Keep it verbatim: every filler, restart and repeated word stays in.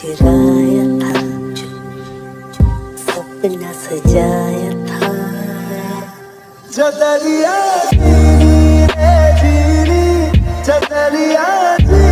गिराया था, सपना सजाया था। चदरिया चीनी रे चीनी, चदरिया